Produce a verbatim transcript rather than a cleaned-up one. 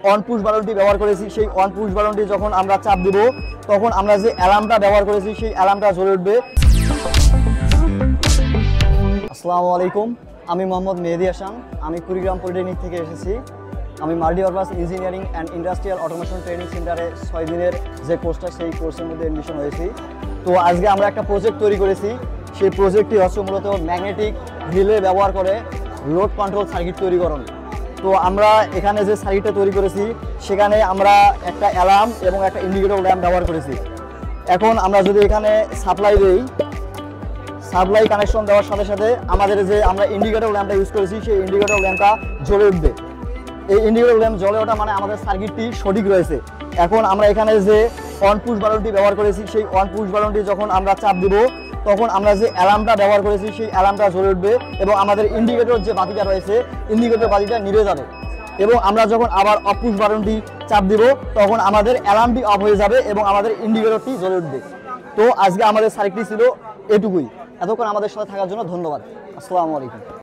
On push বাটনটি ব্যবহার করেছি। সেই অন পুশ বাটনটি যখন আমরা চাপ দিব তখন আমরা যে অ্যালার্মটা ব্যবহার করেছি সেই অ্যালার্মটা জ্বলে উঠবে। আসসালামু আলাইকুম, আমি মোহাম্মদ মেহেদি হাসান। আমি কুড়িগ্রাম পলিটেকনিক থেকে এসেছি। আমি multipurpose engineering and industrial automation training সেন্টারে ছয় দিনের যে কোর্সটা সেই কোর্সের মধ্যে এডমিশন হয়েছি। তো আজকে আমরা একটা প্রজেক্ট তৈরি করেছি। সেই প্রজেক্টটি হচ্ছে মূলত ম্যাগনেটিক রিলে ব্যবহার করে লোড কন্ট্রোল সার্কিট তৈরিকরণ। তো আমরা এখানে যে সার্কিটটা তৈরি করেছি সেখানে আমরা একটা অ্যালার্ম এবং একটা ইন্ডিকেটর ল্যাম্প ব্যবহার করেছি। এখন আমরা যদি এখানে সাপ্লাই দিই, সাপ্লাই কানেকশন দেওয়ার সাথে সাথে আমাদের যে আমরা ইন্ডিকেটর ল্যাম্পটা ইউজ করেছি সেই ইন্ডিকেটর ল্যাম্পটা জ্বলে উঠবে। এই ইন্ডিকেটর ল্যাম্প জ্বলে ওঠা মানে আমাদের সার্কিটটি সঠিক রয়েছে। এখন আমরা এখানে যে অন পুশ বাটনটি ব্যবহার করেছি সেই অন পুশ বাটনটি যখন আমরা চাপ দিব তখন আমরা যে অ্যালার্মটা ব্যবহার করেছি সেই অ্যালার্মটা জ্বলে উঠবে এবং আমাদের ইন্ডিকেটর যে বাতিটা রয়েছে ইন্ডিকেটর বাতিটা নিভে যাবে। এবং আমরা যখন আবার অফ পুশ বাটনটি চাপ দিব তখন আমাদের অ্যালার্মটি অফ হয়ে যাবে এবং আমাদের ইন্ডিকেটরটি জ্বলে উঠবে। তো আজকে আমাদের সার্কিটটি ছিল এটুকুই। এতক্ষণ আমাদের সাথে থাকার জন্য ধন্যবাদ। আসসালামু আলাইকুম।